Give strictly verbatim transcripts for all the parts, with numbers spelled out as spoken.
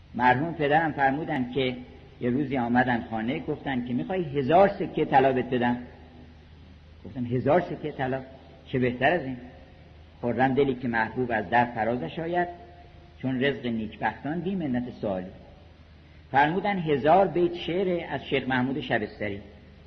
مرحوم پدرم فرمودن که یه روزی آمدن خانه، گفتن که میخوای هزار سکه طلا بهت بدم؟ گفتن هزار سکه طلا؟ چه بهتر از این. خرم دلی که محبوب از در فرازش آید، چون رزق نیکبختان بی منت سوالی. فرمودن هزار بیت شعر از شیخ محمود شبستری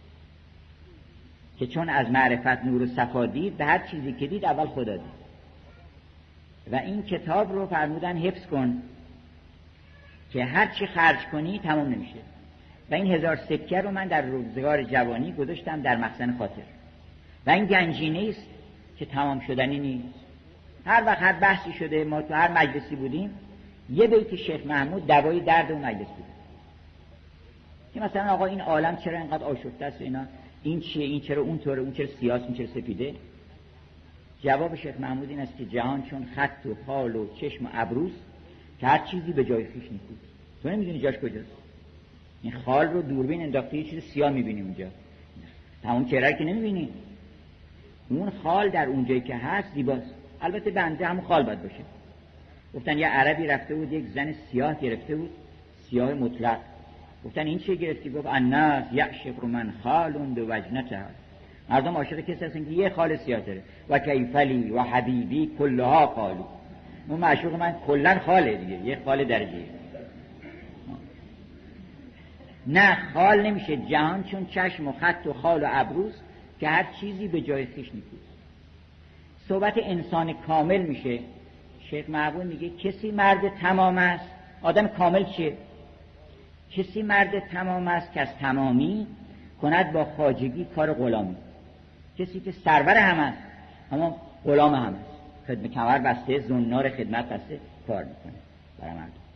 که چون از معرفت نور و صفا دید، به هر چیزی که دید اول خدا دید. و این کتاب رو فرمودن حفظ کن که هر چی خرج کنی تمام نمیشه. و این هزار سکه رو من در روزگار جوانی گذاشتم در مخزن خاطر. و این گنجینه است که تمام شدنی نیست. هر وقت هر بحثی شده، ما تو هر مجلسی بودیم، یه بیت شیخ محمود دوای درد اون مجلس بود. که مثلا آقا این عالم چرا اینقدر آشفته است، اینا این چیه، این چرا اون طوره، اون چرا سیاست، این چرا سفیده. جواب شیخ محمود این است که جهان چون خط و خال و چشم و ابروست که هر چیزی به جای خویش نیست. تو نمیدونی جاش کجاست. این خال رو دوربین انداختی یه چیز سیاه میبینی اونجا، تمام چهره که نمیبینی. اون خال در اونجایی که هست زیباست. البته بنده همون خال باید باشه. گفتن یه عربی رفته بود یک زن سیاه گرفته بود، سیاه مطلق. گفتن این چه گرفتی؟ گفت الناس یعشق من خالون دو وجنته. مردم عاشق کسی هستن که یه خال سیاه داره. و کیفلی و حبیبی کلها خالو. اون معشوق من کلن خاله دیگه، یه خال درجه. نه خال نمیشه. جهان چون چشم و خط و خال و ابروست که هر چیزی به جای خویش نیست. صحبت انسان کامل میشه. شیخ محبوب میگه کسی مرد تمام است. آدم کامل چیه؟ کسی مرد تمام است که از تمامی کند با خواجگی کار غلامی. کسی که سرور هم است اما غلام هم است، خدمت کمر بسته، زنار خدمت بسته کار میکنه برای مردم.